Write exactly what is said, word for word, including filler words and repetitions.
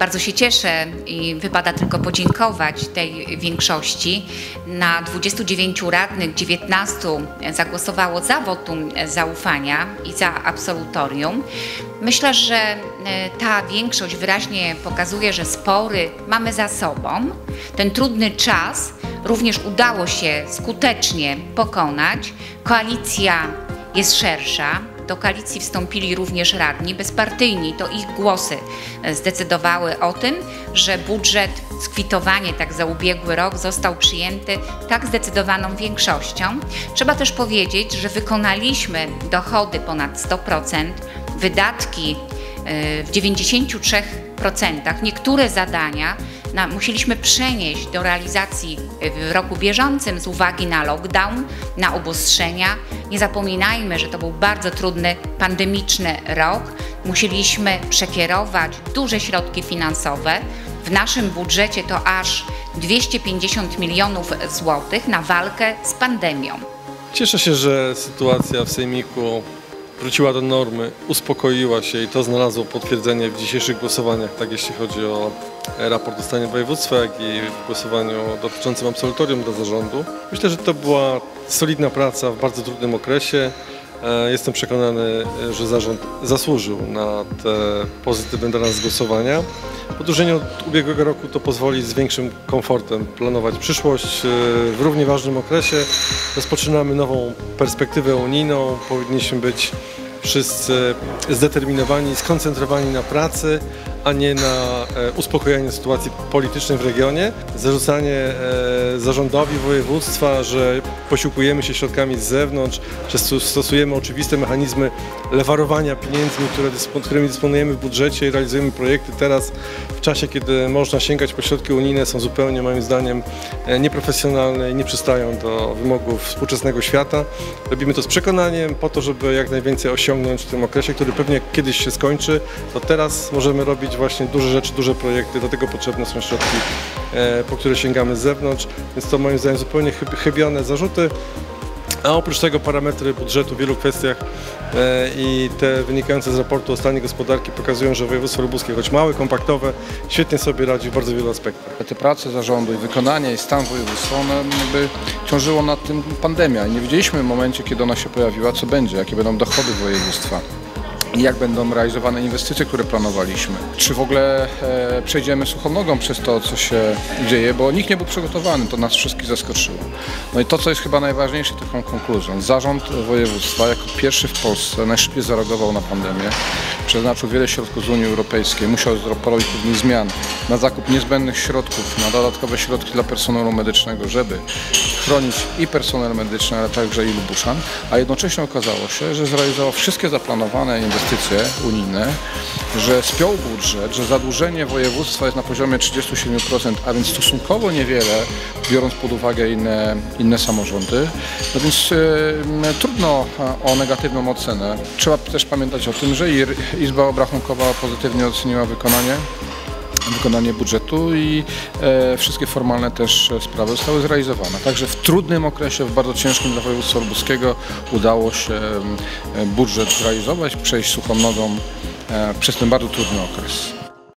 Bardzo się cieszę i wypada tylko podziękować tej większości. Na dwudziestu dziewięciu radnych dziewiętnastu zagłosowało za wotum zaufania i za absolutorium. Myślę, że ta większość wyraźnie pokazuje, że spory mamy za sobą. Ten trudny czas również udało się skutecznie pokonać. Koalicja jest szersza. Do koalicji wstąpili również radni bezpartyjni. To ich głosy zdecydowały o tym, że budżet, skwitowanie tak za ubiegły rok został przyjęty tak zdecydowaną większością. Trzeba też powiedzieć, że wykonaliśmy dochody ponad sto procent, wydatki w dziewięćdziesięciu trzech procentach. Niektóre zadania na, musieliśmy przenieść do realizacji w roku bieżącym z uwagi na lockdown, na obostrzenia. Nie zapominajmy, że to był bardzo trudny, pandemiczny rok. Musieliśmy przekierować duże środki finansowe. W naszym budżecie to aż dwieście pięćdziesiąt milionów złotych na walkę z pandemią. Cieszę się, że sytuacja w Sejmiku wróciła do normy, uspokoiła się i to znalazło potwierdzenie w dzisiejszych głosowaniach, tak jeśli chodzi o raport o stanie województwa, jak i w głosowaniu dotyczącym absolutorium dla zarządu. Myślę, że to była solidna praca w bardzo trudnym okresie. Jestem przekonany, że zarząd zasłużył na te pozytywne dla nas głosowania. W odróżnieniu od ubiegłego roku to pozwoli z większym komfortem planować przyszłość w równie ważnym okresie. Rozpoczynamy nową perspektywę unijną. Powinniśmy być wszyscy zdeterminowani, skoncentrowani na pracy, a nie na uspokojeniu sytuacji politycznej w regionie. Zarzucanie zarządowi województwa, że posiłkujemy się środkami z zewnątrz, że stosujemy oczywiste mechanizmy lewarowania pieniędzmi, które, którymi dysponujemy w budżecie i realizujemy projekty teraz, w czasie, kiedy można sięgać po środki unijne, są zupełnie, moim zdaniem, nieprofesjonalne i nie przystają do wymogów współczesnego świata. Robimy to z przekonaniem po to, żeby jak najwięcej osiągnąć w tym okresie, który pewnie kiedyś się skończy. To teraz możemy robić właśnie duże rzeczy, duże projekty, do tego potrzebne są środki, po które sięgamy z zewnątrz, więc to moim zdaniem zupełnie chybione zarzuty. A oprócz tego parametry budżetu w wielu kwestiach i te wynikające z raportu o stanie gospodarki pokazują, że województwo lubuskie, choć małe, kompaktowe, świetnie sobie radzi w bardzo wielu aspektach. Te prace zarządu i wykonanie i stan województwa, one jakby ciążyło nad tym pandemia i nie wiedzieliśmy w momencie, kiedy ona się pojawiła, co będzie, jakie będą dochody województwa. I jak będą realizowane inwestycje, które planowaliśmy. Czy w ogóle e, przejdziemy suchą nogą przez to, co się dzieje, bo nikt nie był przygotowany, to nas wszystkich zaskoczyło. No i to, co jest chyba najważniejsze, taką konkluzją. Zarząd województwa jako pierwszy w Polsce najszybciej zareagował na pandemię, przeznaczył wiele środków z Unii Europejskiej, musiał porobić pewnych zmian na zakup niezbędnych środków, na dodatkowe środki dla personelu medycznego, żeby chronić i personel medyczny, ale także i Lubuszan, a jednocześnie okazało się, że zrealizował wszystkie zaplanowane inwestycje inwestycje unijne, że spiął budżet, że zadłużenie województwa jest na poziomie trzydziestu siedmiu procent, a więc stosunkowo niewiele, biorąc pod uwagę inne, inne samorządy. No więc e, trudno o negatywną ocenę. Trzeba też pamiętać o tym, że Izba Obrachunkowa pozytywnie oceniła wykonanie wykonanie budżetu i e, wszystkie formalne też sprawy zostały zrealizowane. Także w trudnym okresie, w bardzo ciężkim dla województwa lubuskiego udało się e, budżet zrealizować, przejść suchą nogą e, przez ten bardzo trudny okres.